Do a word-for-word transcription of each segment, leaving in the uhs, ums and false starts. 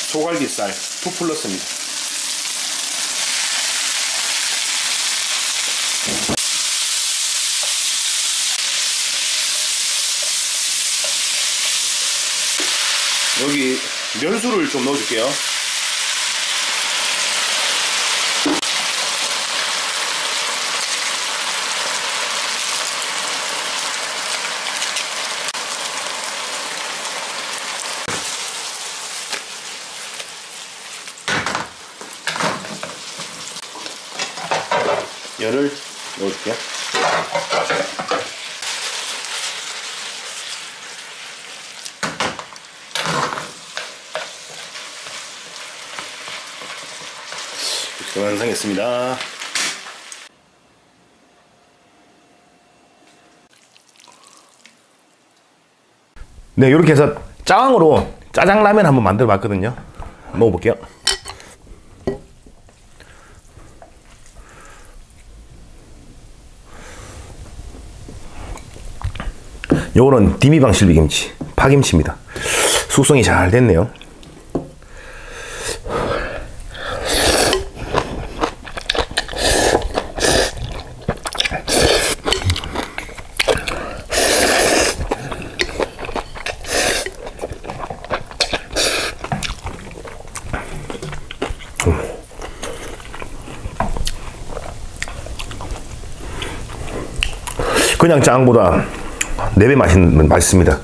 소갈비살 투 플러스입니다. 여기 면수를 좀 넣어줄게요. 열을 넣어줄게요. 이렇게 완성했습니다. 네, 이렇게 해서 짜왕으로 짜장라면 한번 만들어 봤거든요. 먹어볼게요. 요거는 디미방 실비김치, 파김치입니다. 숙성이 잘 됐네요. 그냥 짱보다 네 배 맛있는, 맛있습니다.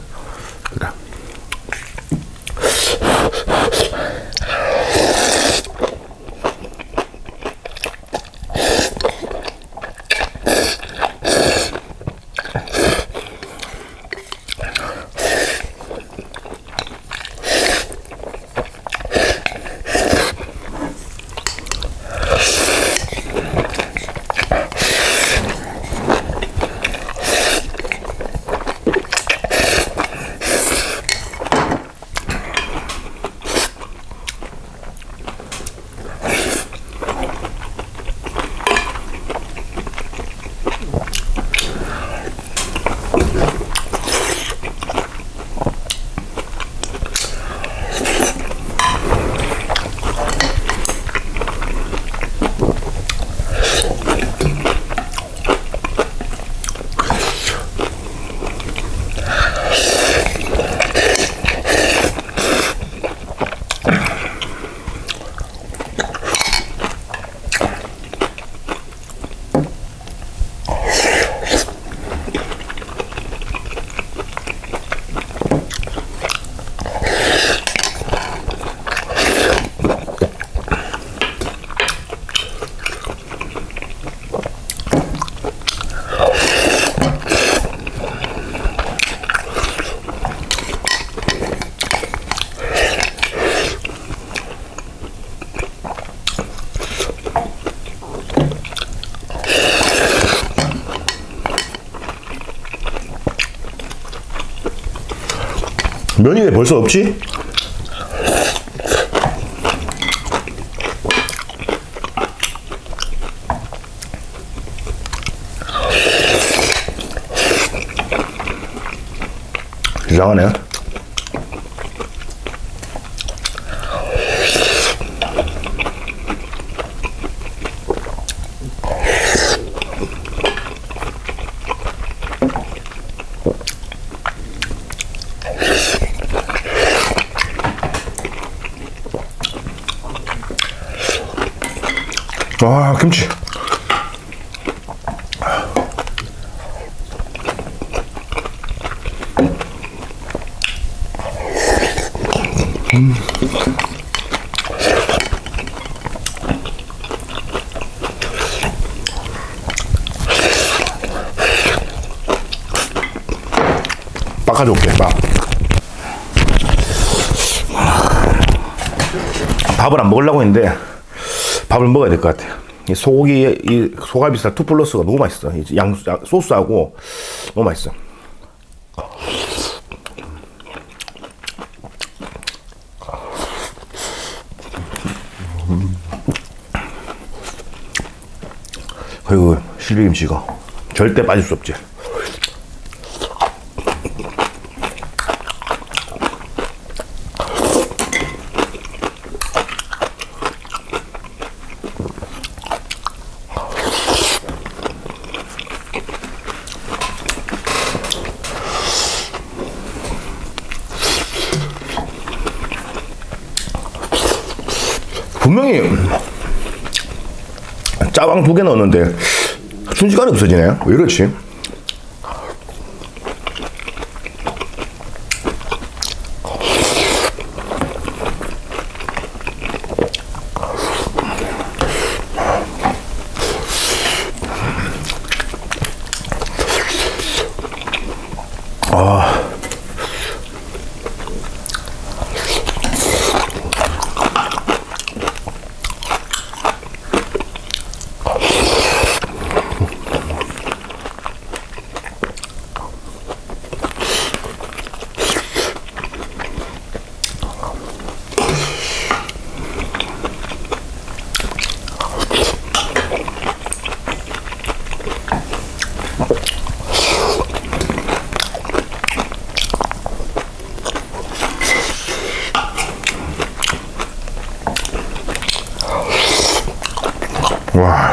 면이 왜 벌써 없지? 이상하네. 와, 김치. 음. 밥 가져올게, 밥. 밥을 안 먹으려고 했는데 밥을 먹어야 될 것 같아요. 이 소고기, 이 소갈비살 투 플러스가 너무 맛있어. 이 양, 소스하고 너무 맛있어. 그리고 실비김치가 절대 빠질 수 없지. 분명히 짜왕 두 개 넣었는데 순식간에 없어지네. 왜 이렇지? 아. 와.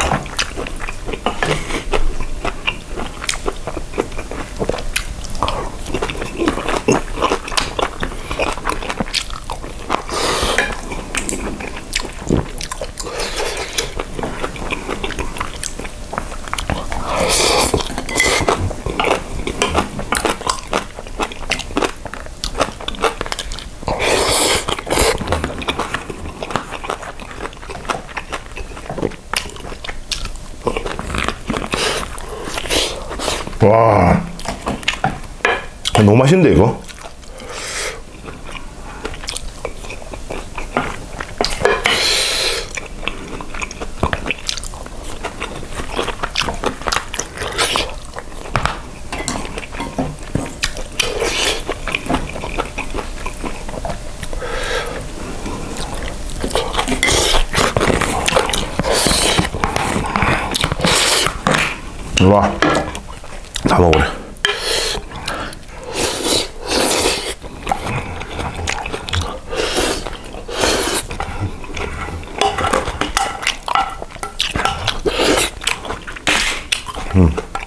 와, 너무 맛있는데 이거? 와, 다 먹으래. 음.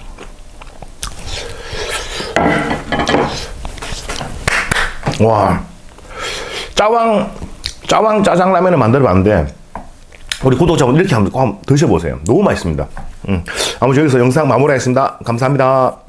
와, 짜왕 짜왕 짜장라면을 만들어봤는데 우리 구독자분 이렇게 한번 꼭 한번 드셔보세요. 너무 맛있습니다. 음. 아무튼 여기서 영상 마무리하겠습니다. 감사합니다.